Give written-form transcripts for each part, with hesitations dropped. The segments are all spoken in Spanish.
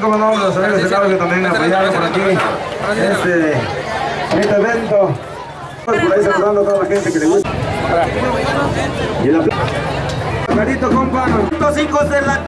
como no, los amigos de Cabo que también apoyaron por aquí este evento. Por ahí saludando a toda la gente que le gusta. Y el aplauso. Carito, compa. Los hijos de la...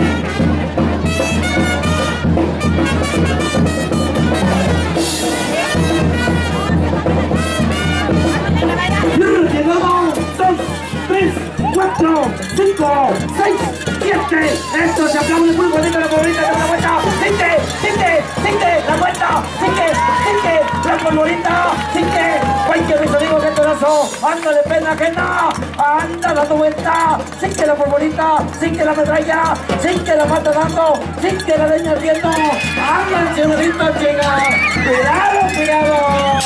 Llegamos, 2, 3, 4, 5, 6, 7. Esto se aplaude muy bonito la polvorita de la vuelta. Siente, la vuelta. Siente, la polvorita. Siente. Ay, que mis amigos, qué pedazo. Anda de pena ajena. Anda dando vuelta. Siente la polvorita. Siente la metralla. Siente la mata dando. Siente la leña ardiendo. Anda el ciudadito, chica. Cuidado.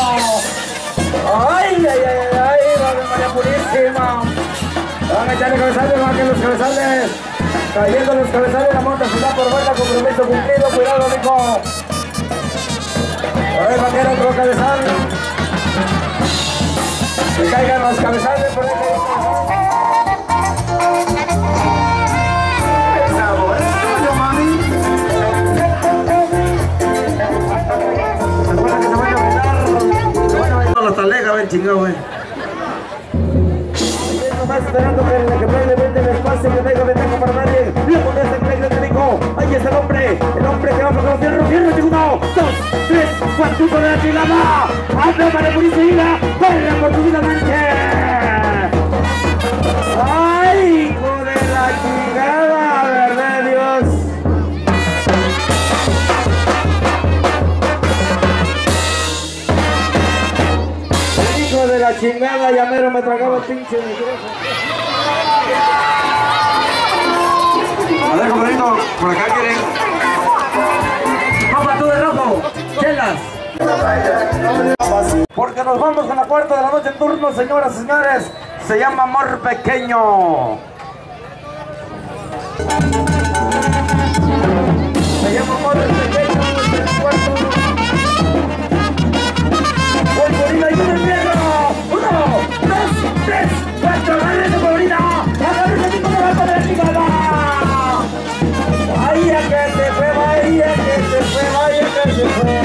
Ay, María Purísima. Van a echarle cabezales, bajen los cabezales. Cayendo los cabezales, la monta se da por vuelta, compromiso cumplido. Cuidado, mijo. A ver, vaquero, otro cabezal. Que caigan los cabezales, por ahí que hay el sabor es tuyo, mami. ¿Se acuerdan que se van a bailar? La talega, ven chingado, güey. Nomás esperando que el play le vende el espacio, que tenga ventaja para nadie. Le pone ese play de México. Ahí es el hombre que va por los fierros, 1, 2, 3, 4, de la chilada. Habla para Purísima, corre por tu vida, manche. Ay, hijo de la chingada, verdad Dios. Hijo de la chingada, ya mero me tragaba el pinche micrófono. A ver, compadrito, por acá quieren. Papá, tú de rojo, chelas. Porque nos vamos a la cuarta de la noche en turno, señoras y señores. Se llama Amor Pequeño. Se llama Amor Pequeño. El cuarto. ¡Polvorina y un fierro! 1, 2, 3, 4, agárrese polvorina. Agárrese tipo de barco de la chingada. Vaya que se fue, vaya que se fue.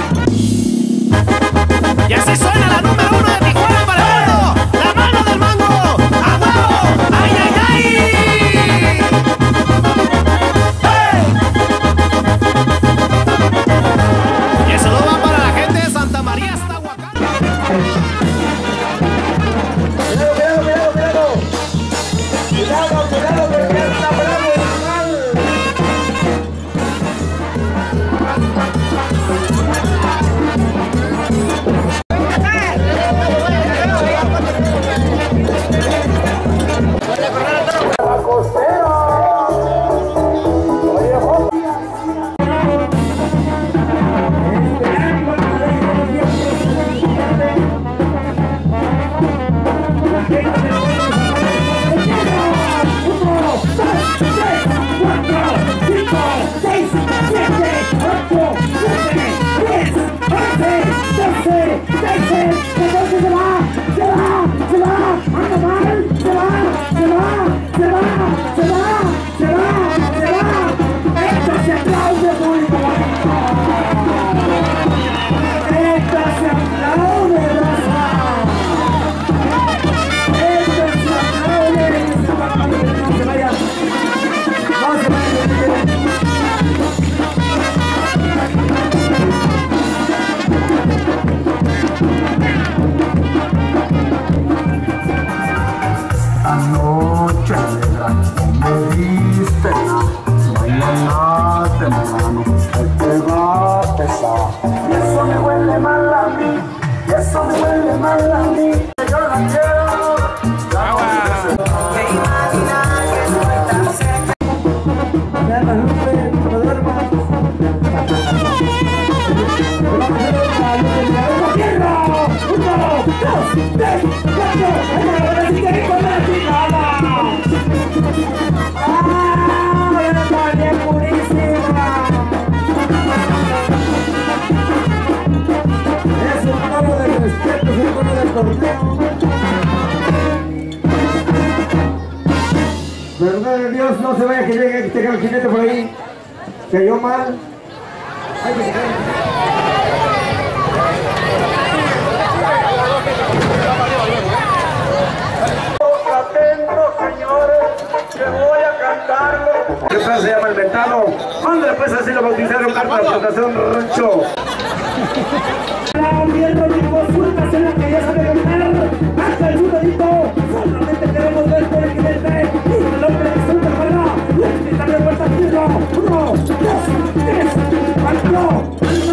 Y así suena la número 1 de Tijuana para el mundo. La mano del mango. ¡A huevo! ¡Ay, ay, ay! ¡Hey! Y el saludo va para la gente de Santa María hasta Huacán. Cuidado, porque está bravo y mal. Anoche negra, no me diste nada. Mañana temprano te va a pesar. Y eso me huele mal a mí. Y eso me huele mal a mí. Yo la quiero. Que imagina que no está cerca. No duermas. ¡Fierro! 1, 2, 3, 4. ¡Ahora sí que con la chingada! ¡Ah! ¡María Purísima! Es un tono de respeto, es un tono del torneo. Verdad de Dios, no se vaya que llegue el jinete por ahí. ¿Que yo mal? Atento, señores, que voy a cantarle. ¿Qué tal se llama el mentado? Ándale, pues así lo bautizaron carta de presentación rancho. La gobierno dijo, suéltase la que ya sabe cantar. Hasta el chutadito, solamente queremos ver por el jinete. Y el hombre que suelta juega, y el militar de vuelta al tiro. 1, 2, 3, 4,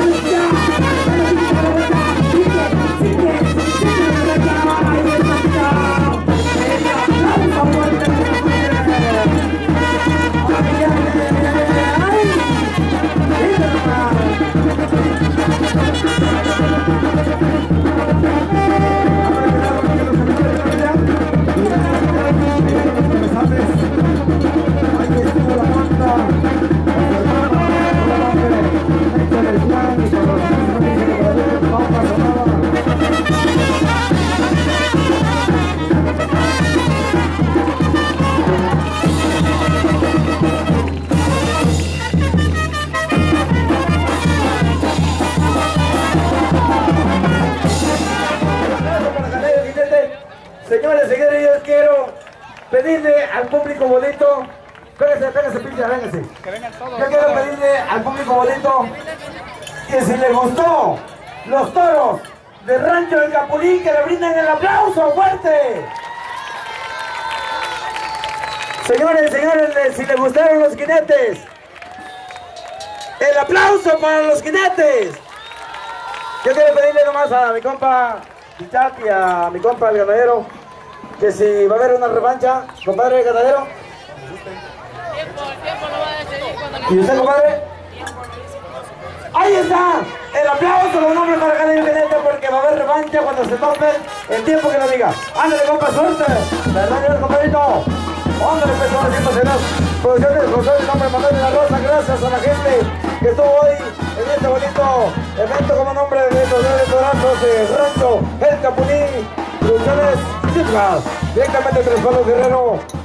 Señores, yo quiero pedirle al público bonito, véngase, pinche, véngase. Yo quiero pedirle al público bonito que si le gustó los toros de Rancho del Capulín, que le brinden el aplauso fuerte. Señores, si les gustaron los jinetes, el aplauso para los jinetes. Yo quiero pedirle nomás a mi compa Pichac y a mi compa el ganadero que si va a haber una revancha, compadre ganadero. Tiempo no va a decidir cuando le... ¿Y usted, compadre? Ahí está, el aplauso los nombres para ganar el jinete porque va a haber revancha cuando se tope el tiempo que lo diga. Ándale, compa, suerte. Perdón, compadrito. Ándale, pues, haciendo cenas. Producciones, José, el nombre Manuel de la Rosa. Gracias a la gente que estuvo hoy en este bonito evento como nombre de los restaurantes de Rancho El Capulín. Producciones Chiflas, directamente de Tres Palos Guerrero.